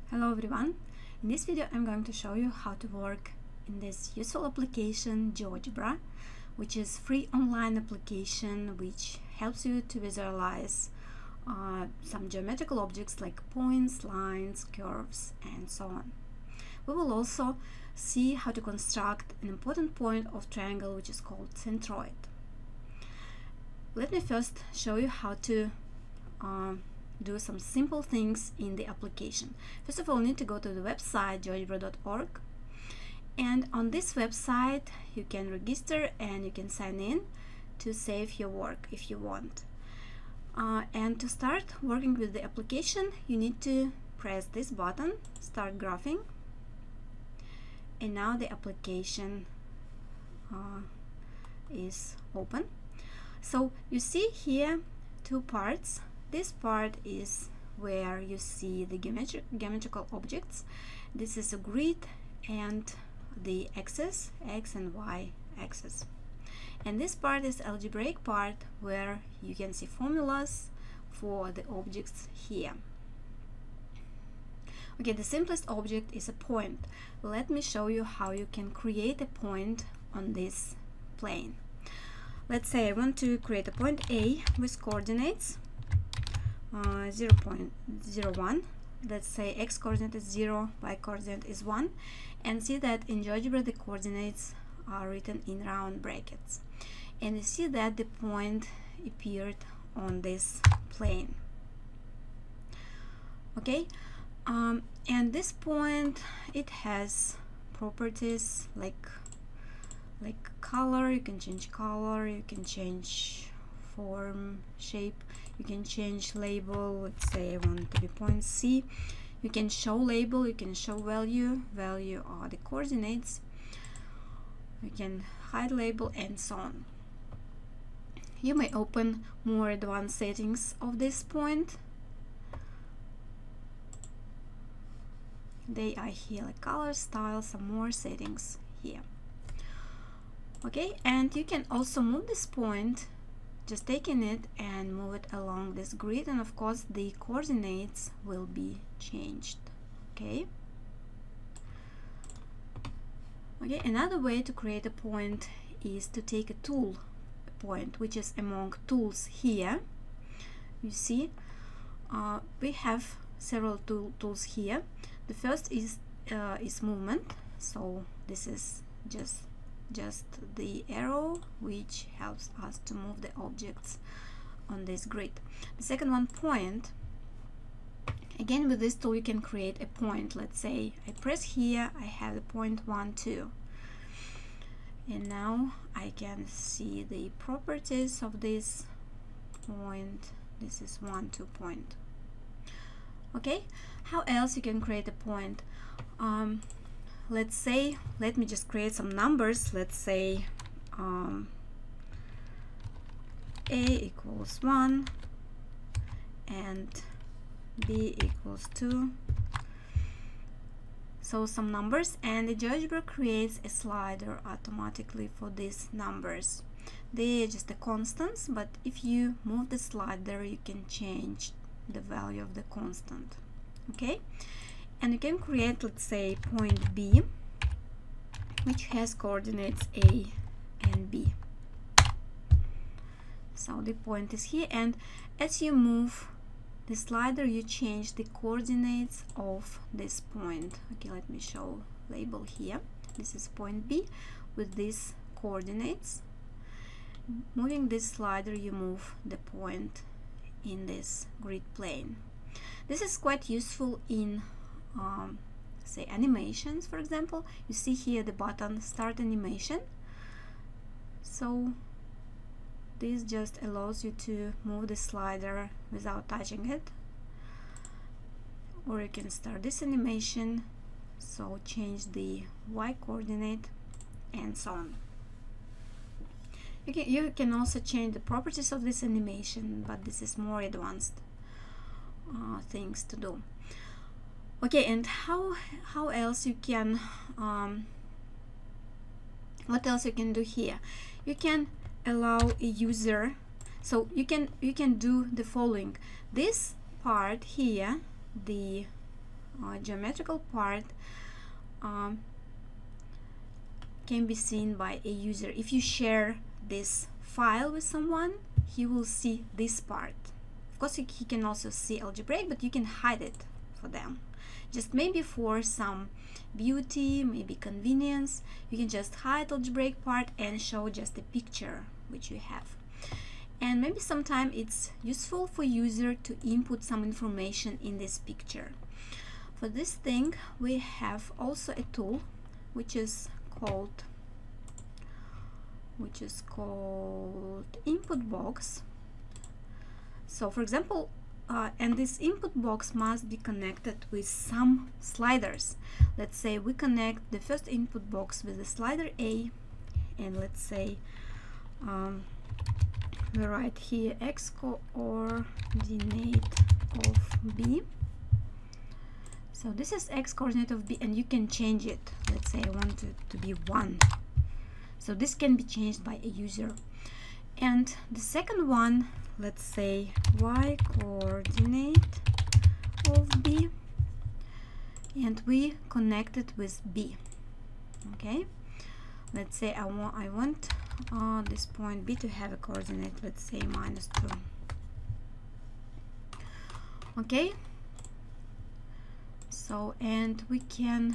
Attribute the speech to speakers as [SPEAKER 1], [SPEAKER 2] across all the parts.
[SPEAKER 1] Hello everyone, in this video I'm going to show you how to work in this useful application GeoGebra, which is free online application which helps you to visualize some geometrical objects like points, lines, curves and so on. We will also see how to construct an important point of triangle which is called centroid. Let me first show you how to do some simple things in the application. First of all, you need to go to the website geogebra.org, and on this website you can register and you can sign in to save your work if you want. And to start working with the application, you need to press this button, Start Graphing, and now the application is open. So you see here two parts. This part is where you see the geometrical objects. This is a grid and the axis, x and y axis. And this part is algebraic part where you can see formulas for the objects here. Okay, the simplest object is a point. Let me show you how you can create a point on this plane. Let's say I want to create a point A with coordinates 0.01. Let's say x coordinate is 0, y coordinate is 1, and see that in GeoGebra the coordinates are written in round brackets, and you see that the point appeared on this plane. Okay, and this point, it has properties like color. You can change color, you can change form, shape, you can change label. Let's say I want to be point C. You can show label, you can show value are the coordinates, you can hide label and so on. You may open more advanced settings of this point. They are here, like color, style, some more settings here. Okay, and you can also move this point, just taking it and move it along this grid, and of course the coordinates will be changed. Okay, another way to create a point is to take a tool, a point which is among tools here. You see we have several tools here. The first is movement, so this is just the arrow which helps us to move the objects on this grid. The second one, point. Again, with this tool you can create a point. Let's say I press here, I have the point 1, 2, and now I can see the properties of this point. This is 1, 2 point. Okay, how else you can create a point? Let's say, let me just create some numbers. Let's say A equals 1 and B equals 2. So some numbers, and the GeoGebra creates a slider automatically for these numbers. They are just the constants, but if you move the slider you can change the value of the constant. Okay, and you can create, let's say, point B which has coordinates A and B. So the point is here, and as you move the slider you change the coordinates of this point. Okay, let me show label here. This is point B with these coordinates. Moving this slider you move the point in this grid plane. This is quite useful in say animations. For example, you see here the button Start Animation. So this just allows you to move the slider without touching it, or you can start this animation, so change the y coordinate and so on. You can also change the properties of this animation, but this is more advanced things to do. Okay, and how else you can what else you can do here? You can allow a user, so you can do the following. This part here, the geometrical part can be seen by a user. If you share this file with someone, he will see this part. Of course, he can also see algebraic, but you can hide it for them. Just maybe for some beauty, maybe convenience, you can just hide algebraic part and show just a picture which you have. And maybe sometime it's useful for user to input some information in this picture. For this thing, we have also a tool which is called input box. So for example, and this input box must be connected with some sliders. Let's say we connect the first input box with the slider A, and let's say we write here x coordinate of B. So this is x coordinate of B, and you can change it. Let's say I want it to be 1. So this can be changed by a user. And the second one, let's say y coordinate of B, and we connect it with B. Okay, let's say I want this point B to have a coordinate, let's say -2. Okay, so and we can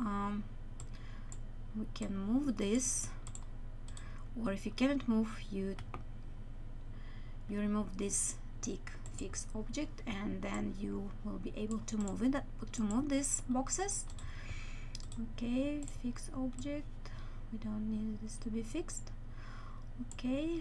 [SPEAKER 1] move this, or if you cannot move, you remove this tick fix object, and then you will be able to move it, to move these boxes. Okay, fix object, we don't need this to be fixed. Okay,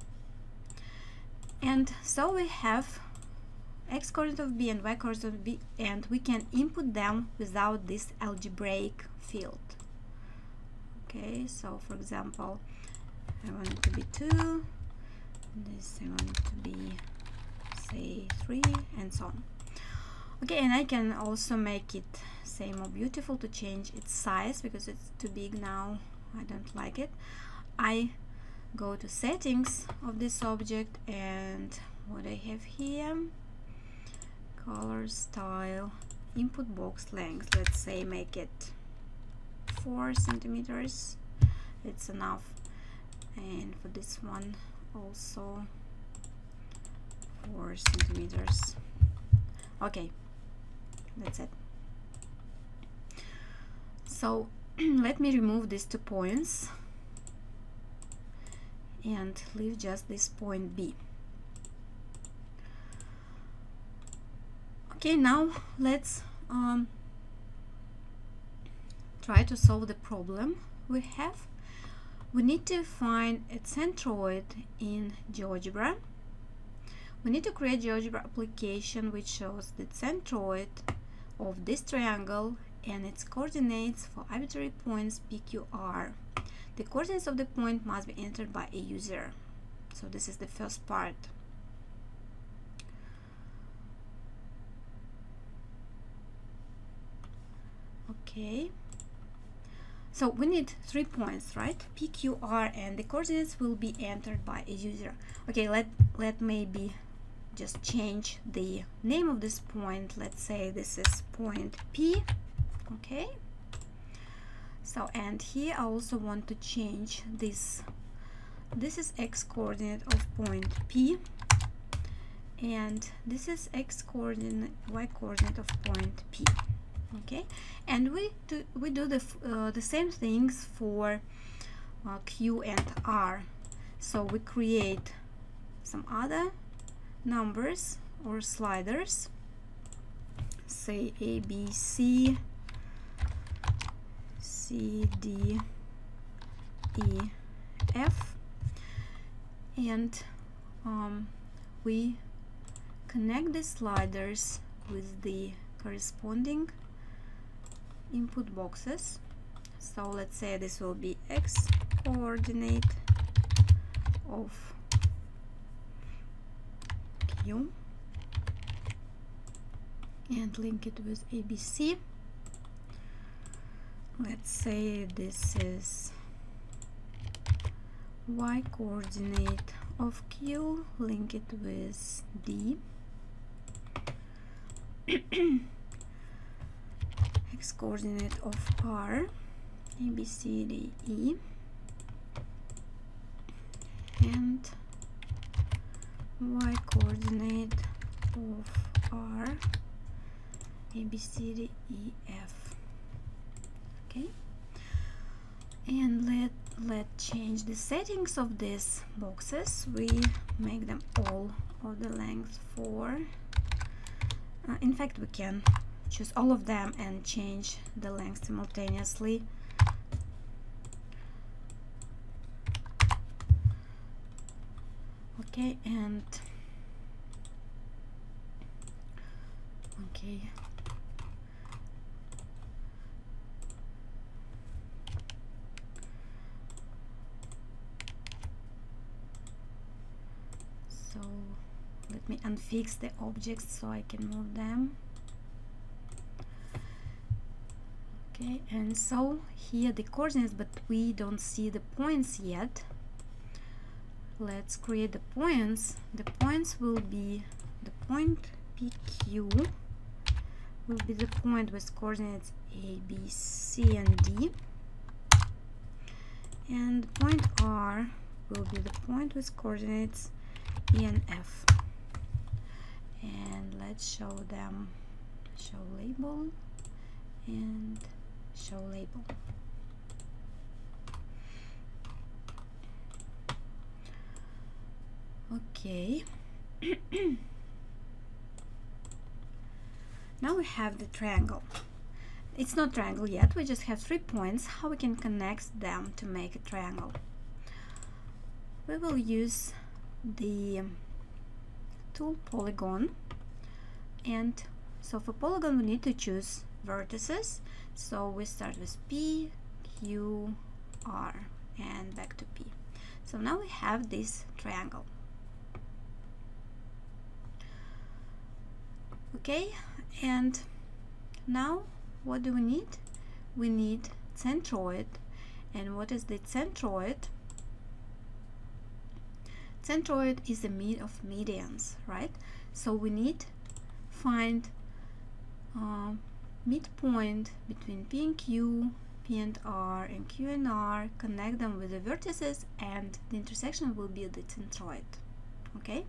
[SPEAKER 1] and so we have x coordinate of B and y coordinate of B, and we can input them without this algebraic field. Okay, so for example, I want it to be 2, this I want it to be, say, 3, and so on. Okay, and I can also make it, say, more beautiful, to change its size because it's too big now. I don't like it. I go to settings of this object, and what I have here, color, style, input box length, let's say make it 4 centimeters. It's enough. And for this one also 4 centimeters. Okay, that's it. So let me remove these 2 points and leave just this point B. Okay, now let's try to solve the problem we have. We need to find a centroid in GeoGebra. We need to create GeoGebra application which shows the centroid of this triangle and its coordinates for arbitrary points P, Q, R. The coordinates of the point must be entered by a user. So this is the first part. Okay. So we need 3 points, right? P, Q, R, and the coordinates will be entered by a user. Okay, let maybe just change the name of this point. Let's say this is point P. Okay. So, and here I also want to change this. This is x coordinate of point P, and this is x coordinate, y coordinate of point P. Okay, and we do the same things for Q and R. So we create some other numbers or sliders, say A, B, C, C, D, E, F, and we connect the sliders with the corresponding input boxes. So let's say this will be x coordinate of Q, and link it with ABC. Let's say this is y coordinate of Q, link it with D. x-coordinate of r, a, b, c, d, e, and y-coordinate of r, a, b, c, d, e, f. Okay, and let's change the settings of these boxes. We make them all of the length 4. In fact, we can choose all of them and change the length simultaneously. Okay, and okay. So let me unfix the objects so I can move them. Okay, and so here the coordinates, but we don't see the points yet. Let's create the points. The points will be the point PQ will be the point with coordinates A, B, C, and D, and point R will be the point with coordinates E and F. And let's show them, show label and show label. Okay. Now we have the triangle. It's not triangle yet, we just have 3 points. How we can connect them to make a triangle? We will use the tool polygon, and so for polygon we need to choose vertices. So we start with P, Q, R, and back to P. So now we have this triangle. Okay, and now what do we need? We need centroid. And what is the centroid? Centroid is the mean of medians, right? So we need find midpoint between P and Q, P and R, and Q and R, connect them with the vertices, and the intersection will be the centroid. Okay,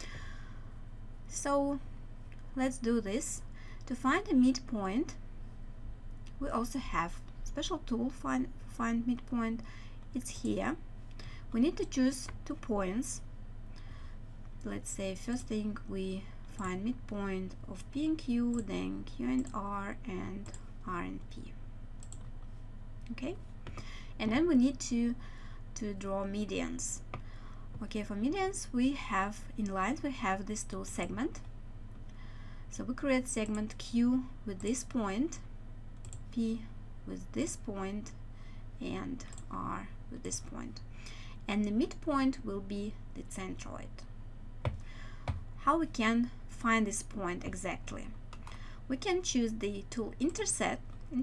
[SPEAKER 1] so let's do this. To find a midpoint, we also have special tool, find midpoint. It's here. We need to choose 2 points. Let's say first thing we find midpoint of P and Q, then Q and R and P. Okay, and then we need to draw medians. Okay, for medians we have in lines we have this tool segment. So we create segment Q with this point, P with this point, and R with this point. And the midpoint will be the centroid. How we can find this point exactly? We can choose the tool intersect,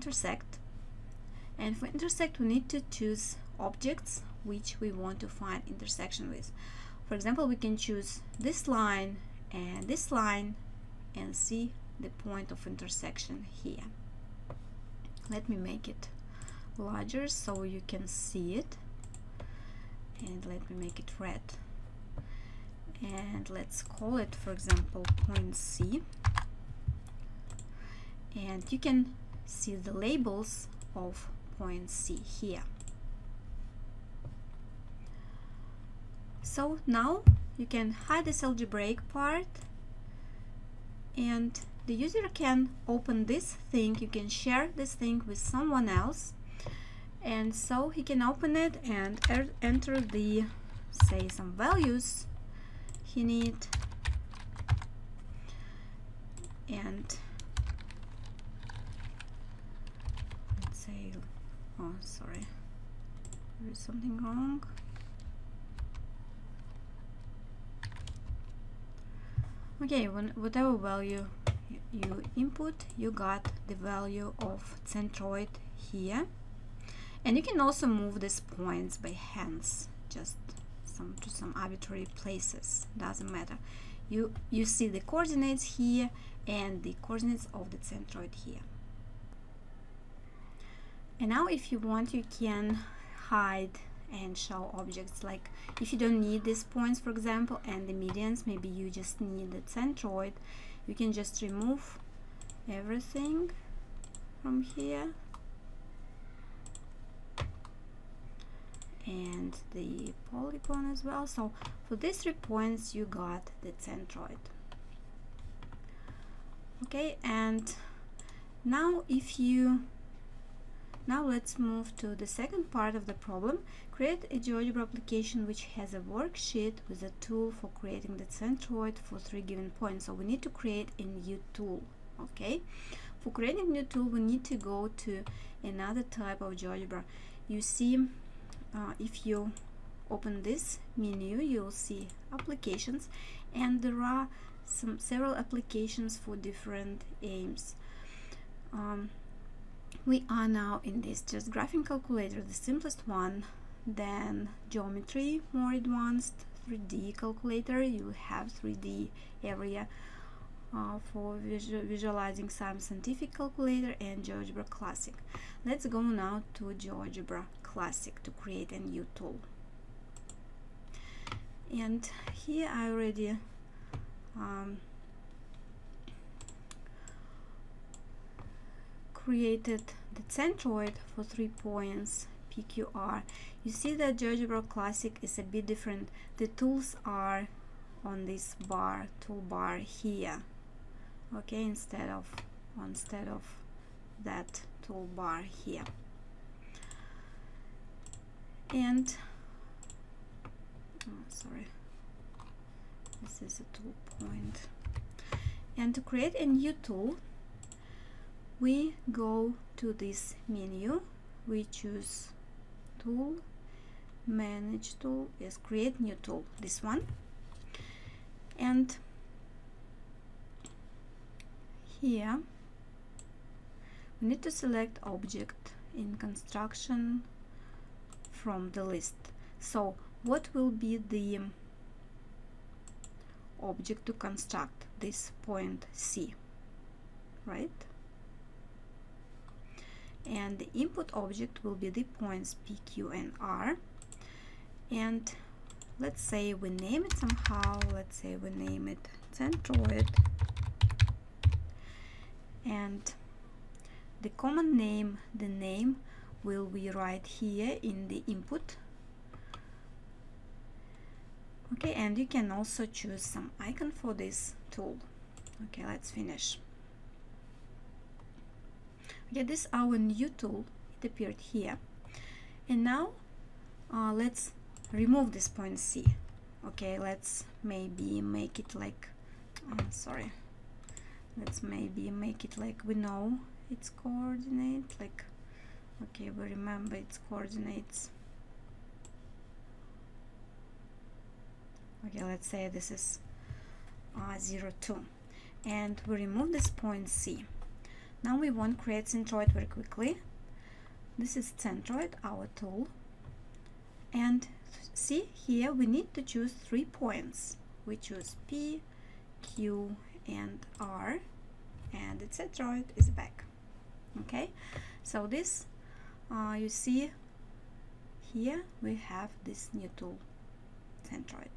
[SPEAKER 1] and for intersect we need to choose objects which we want to find intersection with. For example, we can choose this line and see the point of intersection here. Let me make it larger so you can see it, and let me make it red, and let's call it, for example, point C, and you can see the labels of point C here. So now you can hide this algebraic part, and the user can open this thing. You can share this thing with someone else, and so he can open it and enter the, say, some values he need, and let's say, oh sorry, there is something wrong. Okay, whatever value you input, you got the value of centroid here. And you can also move these points by hands, just to some arbitrary places, doesn't matter. You see the coordinates here and the coordinates of the centroid here. And now if you want, you can hide and show objects. Like if you don't need these points, for example, and the medians, maybe you just need the centroid, you can just remove everything from here and the polygon as well. So for these 3 points you got the centroid. Okay, and now let's move to the second part of the problem. Create a GeoGebra application which has a worksheet with a tool for creating the centroid for 3 given points. So we need to create a new tool. Okay, for creating a new tool we need to go to another type of GeoGebra. You see, if you open this menu, you'll see applications, and there are several applications for different aims. We are now in this just graphing calculator, the simplest one, then geometry, more advanced, 3D calculator. You have 3D area for visualizing some scientific calculator, and GeoGebra Classic. Let's go now to GeoGebra Classic to create a new tool. And here I already created the centroid for 3 points PQR. You see that GeoGebra Classic is a bit different. The tools are on this bar, toolbar here. Okay, instead of that toolbar here. And sorry, this is a tool point. And to create a new tool, we go to this menu, we choose tool, manage tool, yes, create new tool, this one, and here we need to select object in construction from the list. So what will be the object to construct? This point C, right? And the input object will be the points P, Q, and R. And let's say we name it somehow. Let's say we name it centroid. And the common name, the name will be right here in the input. Okay, and you can also choose some icon for this tool. Okay, let's finish. Okay, this is our new tool. It appeared here. And now let's remove this point C. Okay, let's maybe make it like, sorry, let's maybe make it like we know its coordinate, like, okay, we remember its coordinates. Okay, let's say this is 0, 2, and we remove this point C. Now we want to create centroid very quickly. This is centroid, our tool, and see here we need to choose 3 points. We choose P, Q, and R, and the centroid is back. Okay, so this you see here we have this new tool, centroid.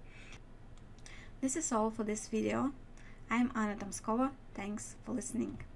[SPEAKER 1] This is all for this video. I'm Anna Tomskova. Thanks for listening.